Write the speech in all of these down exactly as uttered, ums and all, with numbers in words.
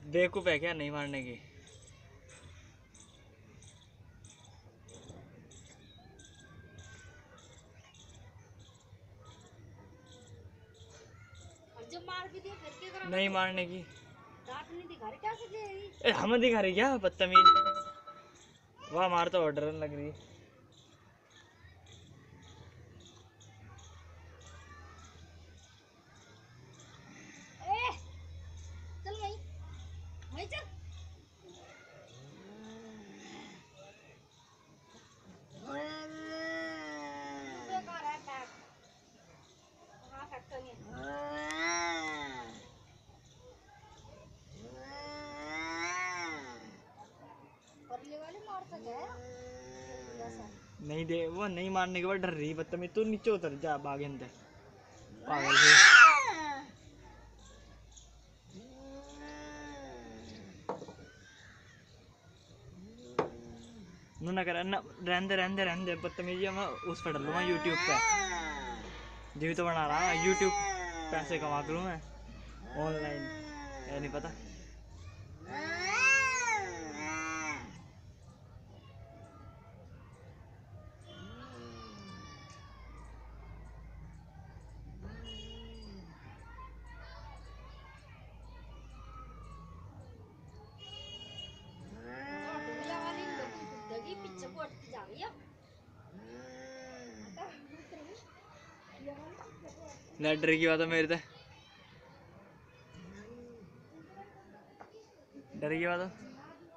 बेवकूफ है क्या नहीं मारने की? जब मार भी दिया फिर क्या करा? नहीं मारने की। दांत नहीं दिखा रही, क्या से देगी? ए हमें दिखा रही क्या बदतमीज? वाह मार तो डर लग रही है। ए, चल वहीं, वहीं चल। बेकार है पैक। हाँ फैक्टर नहीं है। परले वाले मार सके ऐसा। नहीं दे वो नहीं मारने के बाद डर रही बदतमीज। तू नीचे उतर जा भागे अंदर पागल से। नू ना कर ना रहने दे रहने दे रहने दे बदतमीजी। मैं उस पर डालूंगा यूट्यूब पे। जीव तो बना रहा है यूट्यूब पैसे कमा करूँ मैं ऑनलाइन। ये नहीं पता। दुनिया वाली लोगों की दगी पीछे को अटकी जा रही है। ना डर की बात है मेरे से। डर की बात है।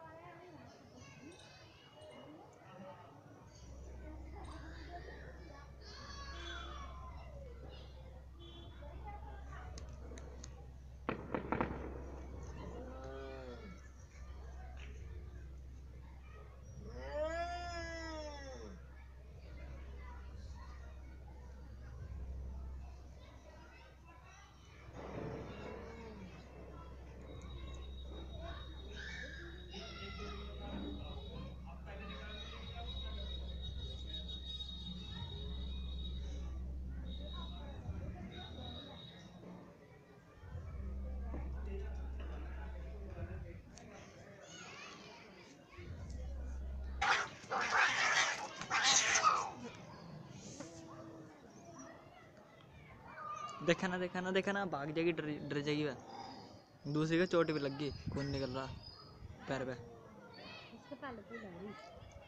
देखा ना देखा ना देखा ना भाग जाएगी डर डर जाएगी वह। दूसरी का चोट भी लग गई खून निकल रहा पैर पे। इसके पहले तो लग रही।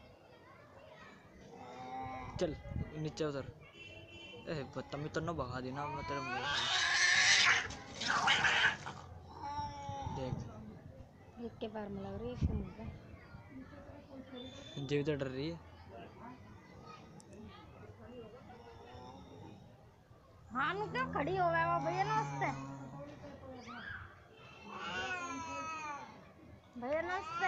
चल नीचे उतर। ए बदतमीज तो ना भगा देना मैं तेरे मुंह। देख एक के पैर में लग रही है, एक के मुंह पे। जीव तो डर रही है। हाँ नु क्यों खड़ी हो गया भैया? नमस्ते भैया, नमस्ते।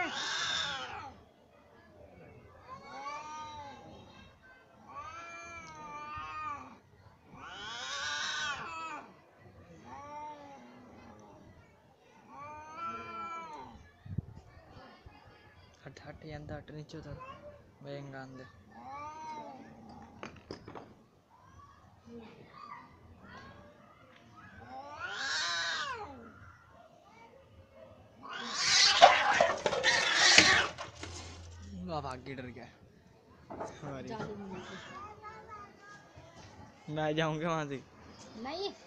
हट हट यंदा हट नीचे उतर भयंगा अंदर। भाग के डर गया। मैं जाऊंगा वहां से। नहीं